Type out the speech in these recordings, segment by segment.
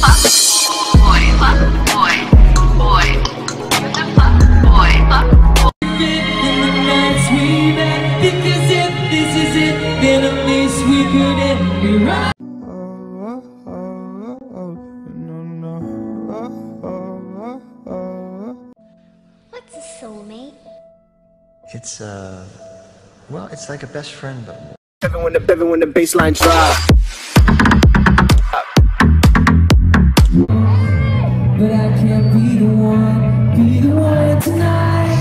What's a soulmate? It's well, it's like a best friend, but more. Even when the baseline drop. But I can't be the one tonight.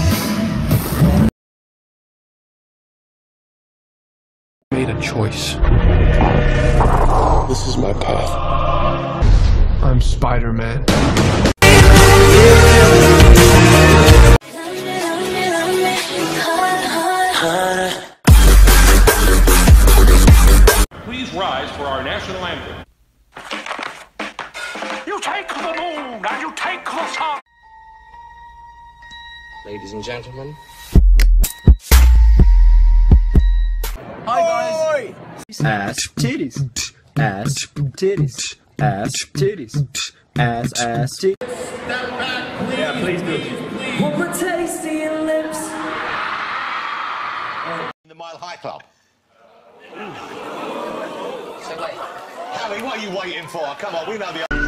Made a choice. This is my path. I'm Spider-Man. Please rise for our national anthem. You take the moon and you take the sun. Ladies and gentlemen. Hi guys. Ass titties. Ass titties. Ass titties. Ass titties. Yeah, please do. One more taste of your lips. The Mile High Club. So wait. Harry, what are you waiting for? Come on, we know the...